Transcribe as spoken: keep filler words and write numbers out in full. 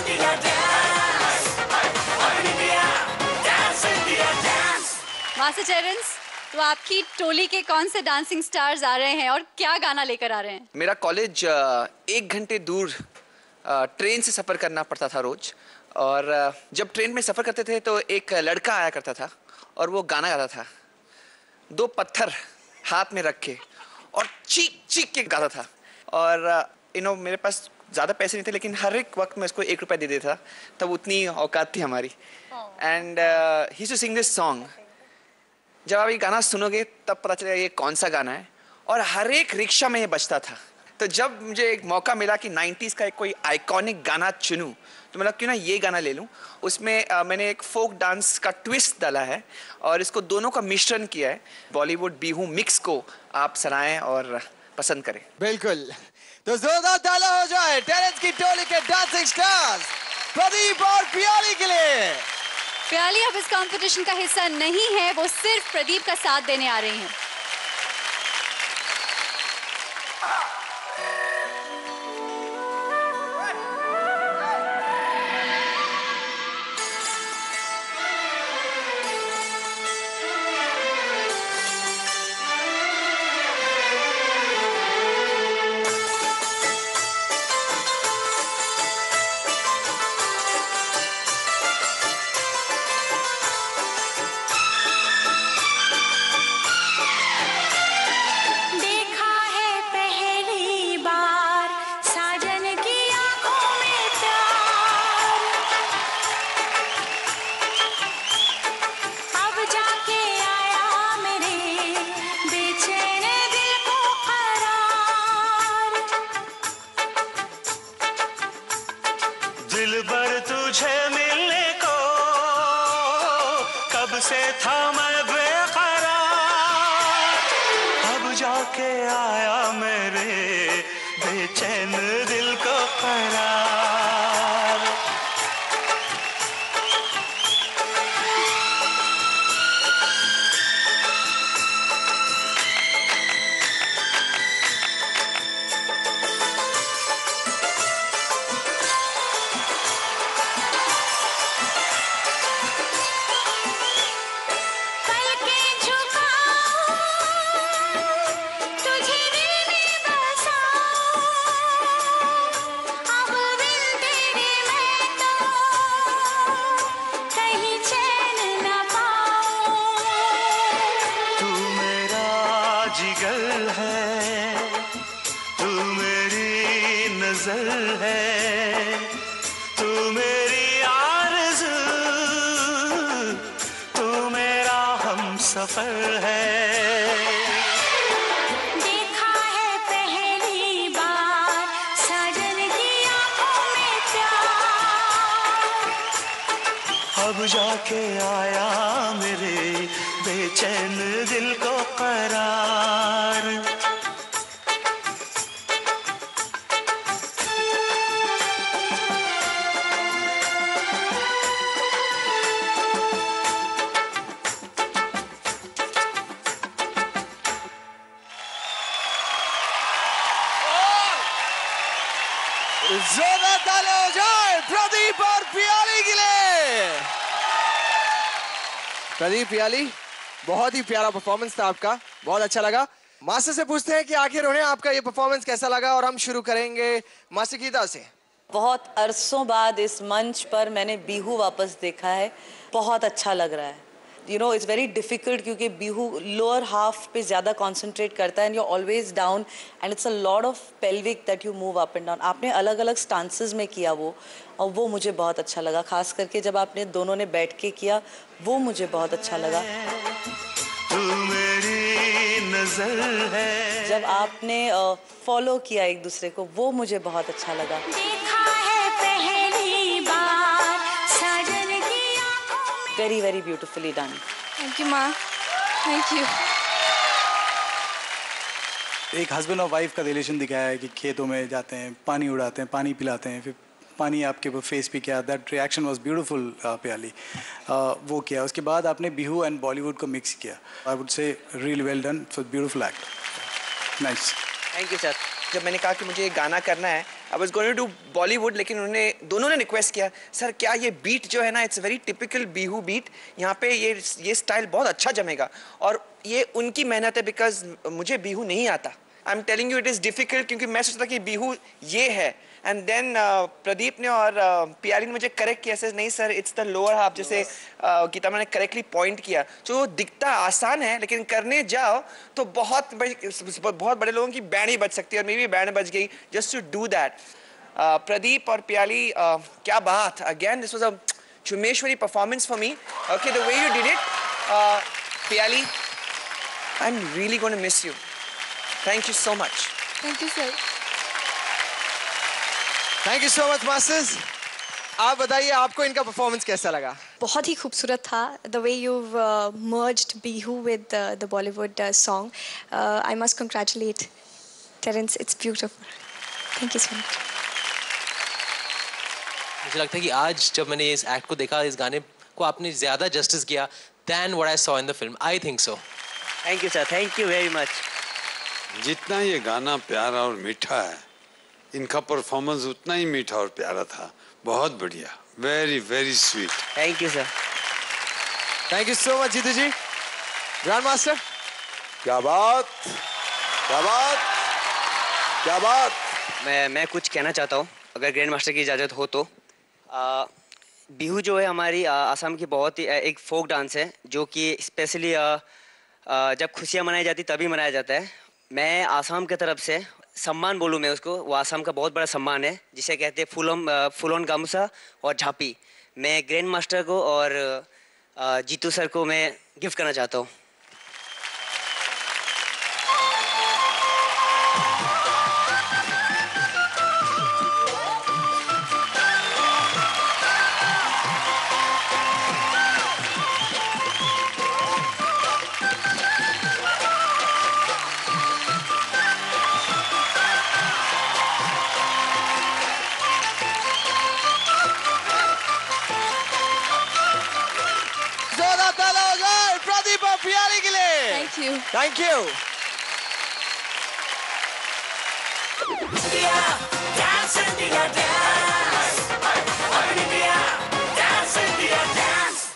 Master Terrence, तो आपकी टोली के कौन से डांसिंग स्टार्स आ रहे हैं और क्या गाना लेकर आ रहे हैं? मेरा कॉलेज एक घंटे दूर ट्रेन से सफ़र करना पड़ता था रोज, और जब ट्रेन में सफ़र करते थे तो एक लड़का आया करता था और वो गाना गाता था, दो पत्थर हाथ में रख के और चीख चीख के गाता था। और यू नो मेरे पास ज़्यादा पैसे नहीं थे, लेकिन हर एक वक्त मैं उसको एक रुपया दे देता था, तब उतनी औकात थी हमारी। And he to sing this song. जब आप ये गाना सुनोगे तब पता चलेगा ये कौन सा गाना है, और हर एक रिक्शा में ये बजता था। तो जब मुझे एक मौका मिला कि नाइन्टीज़ का एक कोई आइकॉनिक गाना चुनूं, तो मतलब क्यों ना ये गाना ले लूं। उसमें आ, मैंने एक फोक डांस का ट्विस्ट डाला है और इसको दोनों का मिश्रण किया है। बॉलीवुड बिहू मिक्स को आप सराहें और पसंद करें। बिल्कुल, तो जोरदार ताला हो जाए टेरेंस की टोली के डांसिंग स्टार्स प्रदीप और पियाली के लिए। पियाली अब इस कंपटीशन का हिस्सा नहीं है, वो सिर्फ प्रदीप का साथ देने आ रही हैं। दिलबर तुझे मिलने को कब से था मैं बेकरार, अब जाके आया मेरे बेचैन दिल को करार। जिगर है तू मेरी नजर है, तू मेरी आरज़ू, तू मेरा हमसफर है। देखा है पहली बार साजन की आंखों में प्यार, अब जाके आया मेरे बेचैन दिल को करार। जोरदार ताली हो जाए प्रदीप और पियाली के लिए। प्रदीप, पियाली, बहुत ही प्यारा परफॉर्मेंस था आपका, बहुत अच्छा लगा। मास्टर से पूछते हैं कि आखिर उन्हें आपका ये परफॉर्मेंस कैसा लगा, और हम शुरू करेंगे मास्टर गीता से। बहुत अरसों बाद इस मंच पर मैंने बिहू वापस देखा है, बहुत अच्छा लग रहा है। You know it's very difficult क्योंकि बिहू लोअर हाफ पे ज़्यादा कॉन्सेंट्रेट करता है and you always down and it's a lot of pelvic that you move up and down. आपने अलग अलग स्टांसेस में किया वो, और वो मुझे बहुत अच्छा लगा, खास करके जब आपने दोनों ने बैठ के किया वो मुझे बहुत अच्छा लगा। तू मेरी नजर है, जब आपने फॉलो uh, किया एक दूसरे को, वो मुझे बहुत अच्छा लगा। देखा है पहली बार साजन की आंखों में। Very very beautifully done. Thank you माँ, थैंक यू। एक हस्बैंड और वाइफ का रिलेशन दिखाया है कि खेतों में जाते हैं, पानी उड़ाते हैं, पानी पिलाते हैं, फिर पानी आपके फेस पे किया। दैट रिएक्शन वाज ब्यूटीफुल प्याली। वो किया, उसके बाद आपने बिहू एंड बॉलीवुड को मिक्स किया। I would say really well done, so beautiful act, nice. Thank you sir. जब मैंने कहा कि मुझे ये गाना करना है I was going to do Bollywood, लेकिन उन्होंने दोनों ने रिक्वेस्ट किया, सर क्या ये बीट जो है ना, it's very typical Bihu beat, यहाँ पे ये ये स्टाइल बहुत अच्छा जमेगा। और ये उनकी मेहनत है, बिकॉज मुझे बिहू नहीं आता। I am telling you it is difficult, क्योंकि मैं सोचता कि बिहू ये है। एंड देन प्रदीप ने और पियाली ने मुझे करेक्ट किया, सर नहीं sir it's the lower half, जैसे गीता मैंने करेक्टली पॉइंट किया। जो दिखता आसान है, लेकिन करने जाओ तो बहुत बड़ी बहुत बड़े लोगों की बैंड ही बज सकती है, और मेरी बैंड बज गई just to do that. Pradeep और पियाली, uh, क्या बात, अगेन दिस वाज अ चुमेश्वरी performance for me. Okay, the way you did it, Piyali, I am really going to miss you. Thank you so much. Thank you sir. Thank you so much masters. आप बताइए आपको इनका performance कैसा लगा? बहुत ही खूबसूरत था। The way you merged Bihu with the Bollywood song, I must congratulate Terence, it's beautiful. Thank you so much. मुझे लगता है कि आज जब मैंने इस एक्ट को देखा, इस गाने को आपने ज़्यादा जस्टिस किया than what I saw in the film. I think so. Thank you sir, thank you very much. जितना ये गाना प्यारा और मीठा है, इनका परफॉर्मेंस उतना ही मीठा और प्यारा था। बहुत बढ़िया, very very sweet. Thank you sir. Thank you so much Jitu ji. Grand master, क्या बात, क्या बात, क्या बात। मैं मैं कुछ कहना चाहता हूँ, अगर ग्रैंड मास्टर की इजाज़त हो तो। आ, बिहू जो है हमारी आ, आसाम की बहुत ही आ, एक फोक डांस है, जो कि स्पेशली जब खुशियाँ मनाई जाती तभी मनाया जाता है। मैं आसाम की तरफ से सम्मान बोलूँ मैं उसको, वो आसाम का बहुत बड़ा सम्मान है, जिसे कहते हैं फुलोन फुलोन गामुसा और झापी। मैं ग्रैंड मास्टर को और जीतू सर को मैं गिफ्ट करना चाहता हूँ। Thank you. Thank you. India, dance India, dance.